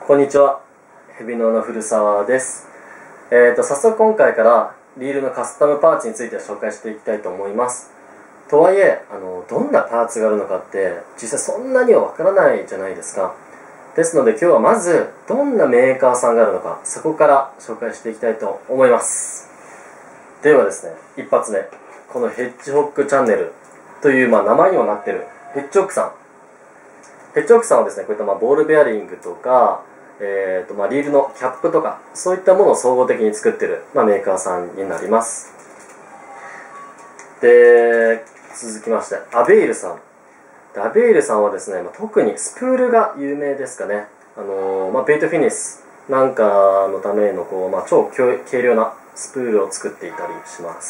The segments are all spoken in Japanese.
こんにちは。ヘビノの古澤です。早速今回からリールのカスタムパーツについて紹介していきたいと思います。とはいえ、どんなパーツがあるのかって実際そんなにはわからないじゃないですか。ですので今日はまずどんなメーカーさんがあるのか、そこから紹介していきたいと思います。ではですね、一発目。このヘッジホックチャンネルという、名前にもなっているヘッジホックさん。ヘッジホックさんはですね、こういったボールベアリングとか、リールのキャップとか、そういったものを総合的に作っている、メーカーさんになります。で、続きまして、アベイルさん。アベイルさんはですね、特にスプールが有名ですかね。ベイトフィニスなんかのための超軽量なスプールを作っていたりします。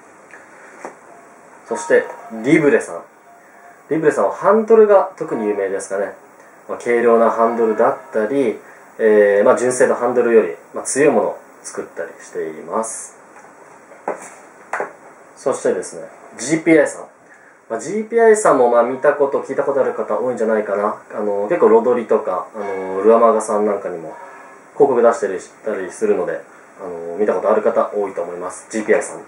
そして、リブレさん。リブレさんはハンドルが特に有名ですかね。軽量なハンドルだったり、純正のハンドルより、強いものを作ったりしています。そしてですね、GPI さん。GPI さんも見たこと、聞いたことある方多いんじゃないかな。結構ロドリとか、ルアマガさんなんかにも広告出したりするので、見たことある方多いと思います。GPI さん。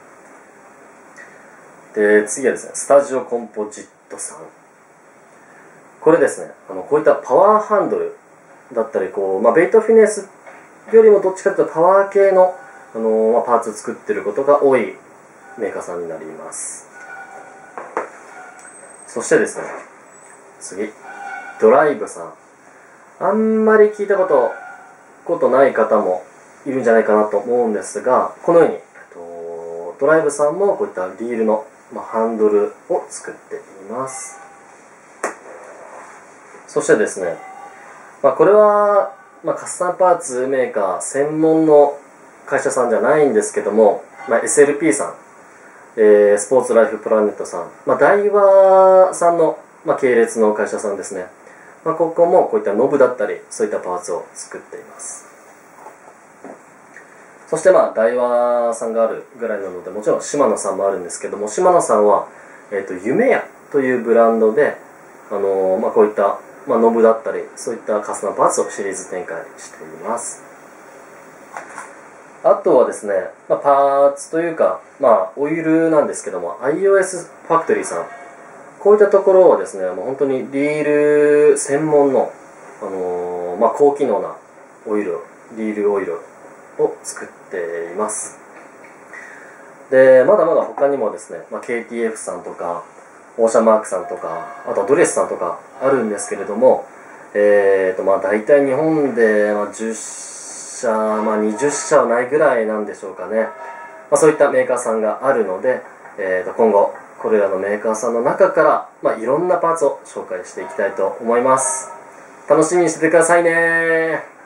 で、次はですね、スタジオコンポジットさん。これですね、こういったパワーハンドルだったり、ベイトフィネスよりもどっちかというとパワー系の、パーツを作っていることが多いメーカーさんになります。そしてですね、次、ドライブさん。あんまり聞いたことない方もいるんじゃないかなと思うんですが、このように、ドライブさんもこういったリールの、ハンドルを作っています。そしてですね、これは、カスタムパーツメーカー専門の会社さんじゃないんですけども、SLP さん、スポーツライフプラネットさん、ダイワさんの、系列の会社さんですね。ここもこういったノブだったり、そういったパーツを作っています。そしてダイワさんがあるぐらいなので、もちろんシマノさんもあるんですけども、シマノさんは、夢屋というブランドで、こういったノブだったり、そういったカスタムパーツをシリーズ展開しています。あとはですね、パーツというか、オイルなんですけども、iOS ファクトリーさん。こういったところはですね、もう本当にリール専門の、高機能なオイル、リールオイルを作っています。で、まだまだ他にもですね、KTF さんとか、オーシャンマークさんとか、あとはドレスさんとかあるんですけれども、大体日本で10社、20社はないぐらいなんでしょうかね。そういったメーカーさんがあるので、今後、これらのメーカーさんの中から、いろんなパーツを紹介していきたいと思います。楽しみにしててくださいね。